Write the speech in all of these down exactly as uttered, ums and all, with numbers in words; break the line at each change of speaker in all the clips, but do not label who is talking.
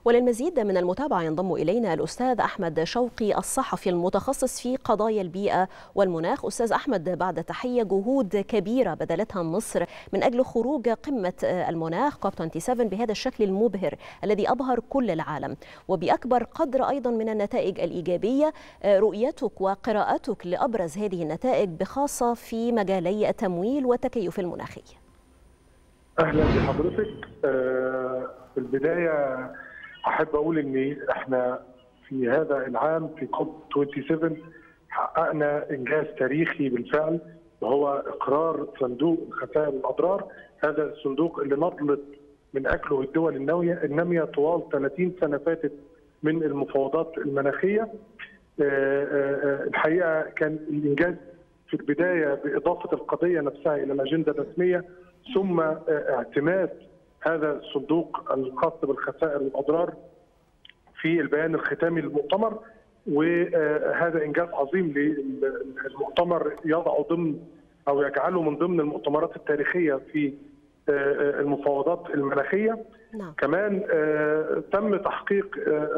وللمزيد من المتابعة ينضم إلينا الأستاذ أحمد شوقي الصحفي المتخصص في قضايا البيئة والمناخ. أستاذ أحمد، بعد تحية، جهود كبيرة بذلتها مصر من أجل خروج قمة المناخ كوب سبعة وعشرين بهذا الشكل المبهر الذي أبهر كل العالم، وبأكبر قدر أيضا من النتائج الإيجابية. رؤيتك وقراءتك لأبرز هذه النتائج بخاصة في مجالي التمويل والتكيف المناخي.
أهلا بحضرتك. في البداية أحب أقول إن إحنا في هذا العام في كوب سبعة وعشرين حققنا إنجاز تاريخي بالفعل، وهو إقرار صندوق الخسائر والأضرار. هذا الصندوق اللي نضلت من أجله الدول النامية النامية طوال ثلاثين سنة فاتت من المفاوضات المناخية. الحقيقة كان الإنجاز في البداية بإضافة القضية نفسها إلى الأجندة الرسمية، ثم اعتماد هذا الصندوق الخاص بالخسائر والأضرار في البيان الختامي للمؤتمر. وهذا إنجاز عظيم للمؤتمر يضع ضمن أو يجعله من ضمن المؤتمرات التاريخية في المفاوضات المناخية.
نعم.
كمان تم تحقيق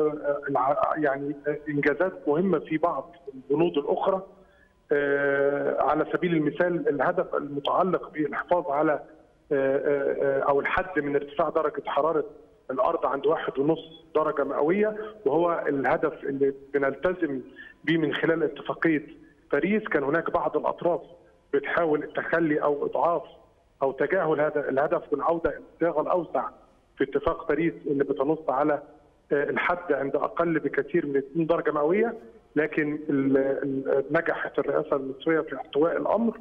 يعني إنجازات مهمة في بعض البنود الأخرى. على سبيل المثال الهدف المتعلق بالحفاظ على أو الحد من ارتفاع درجة حرارة الأرض عند واحد ونص درجة مئوية، وهو الهدف اللي بنلتزم به من خلال اتفاقية باريس. كان هناك بعض الأطراف بتحاول التخلي أو إضعاف أو تجاهل هذا الهدف والعودة إلى الصياغة الأوسع في اتفاق باريس اللي بتنص على الحد عند أقل بكثير من اثنين درجة مئوية. لكن نجحت الرئاسة المصرية في احتواء الأمر،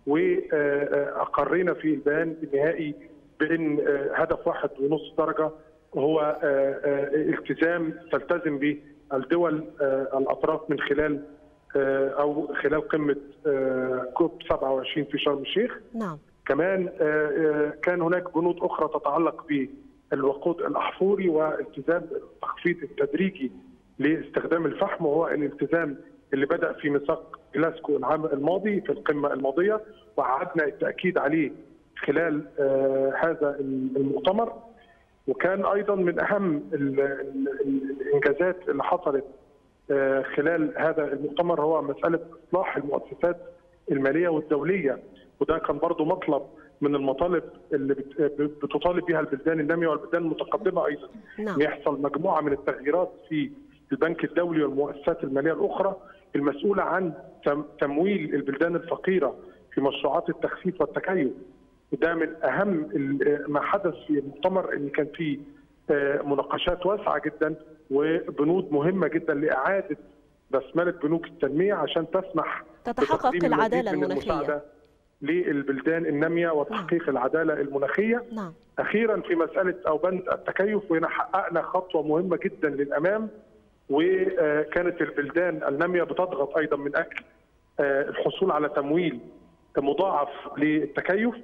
وأقرينا في البيان النهائي بأن هدف واحد ونص درجة هو التزام تلتزم به الدول الأطراف من خلال أو خلال قمة كوب سبعة وعشرين في شرم الشيخ.
نعم.
كمان كان هناك بنود أخرى تتعلق بالوقود الأحفوري والتزام التخفيض التدريجي لاستخدام الفحم، وهو الالتزام اللي بدأ في ميثاق جلاسكو العام الماضي في القمة الماضية، وعدنا التأكيد عليه خلال هذا المؤتمر. وكان أيضا من أهم الإنجازات اللي حصلت خلال هذا المؤتمر هو مسألة إصلاح المؤسسات المالية والدولية، وده كان برضو مطلب من المطالب اللي بتطالب بها البلدان النامية والبلدان المتقدمة أيضا.
نعم.
يحصل مجموعة من التغييرات في البنك الدولي والمؤسسات المالية الأخرى المسؤولة عن تمويل البلدان الفقيرة في مشروعات التخفيف والتكيف. وده من أهم ما حدث في المؤتمر، إن كان فيه مناقشات واسعة جدا وبنود مهمة جدا لإعادة بسملة بنوك التنمية عشان تسمح
تتحقق العدالة المناخية
للبلدان النامية وتحقيق نعم. العدالة المناخية.
نعم.
أخيرا في مسألة أو بند التكيف، وهنا حققنا خطوة مهمة جدا للأمام، وكانت البلدان النامية بتضغط أيضا من أجل الحصول على تمويل مضاعف للتكيف.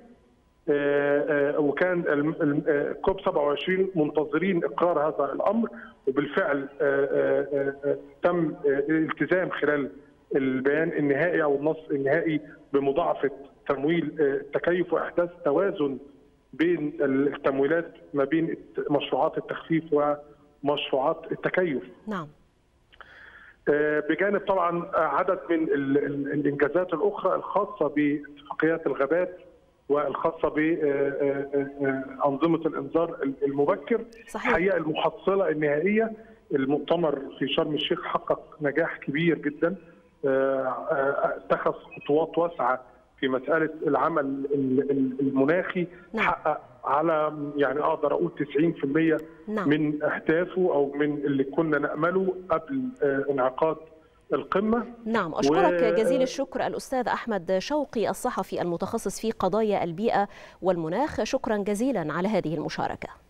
وكان كوب سبعة وعشرين منتظرين إقرار هذا الأمر، وبالفعل تم الالتزام خلال البيان النهائي أو النص النهائي بمضاعفة تمويل التكيف وإحداث توازن بين التمويلات ما بين مشروعات التخفيف ومشروعات التكيف.
نعم.
بجانب طبعا عدد من الإنجازات الأخرى الخاصة باتفاقيات الغابات والخاصة بأنظمة الإنذار المبكر.
صحيح.
الحقيقة المحصلة النهائية المؤتمر في شرم الشيخ حقق نجاح كبير جدا، اتخذ خطوات واسعة في مسألة العمل المناخي. نعم. حقق على يعني أقدر أقول تسعين بالمئة نعم. من أهدافه أو من اللي كنا نأمله قبل انعقاد القمة.
نعم، أشكرك و... جزيل الشكر الأستاذ أحمد شوقي الصحفي المتخصص في قضايا البيئة والمناخ. شكرا جزيلا على هذه المشاركة.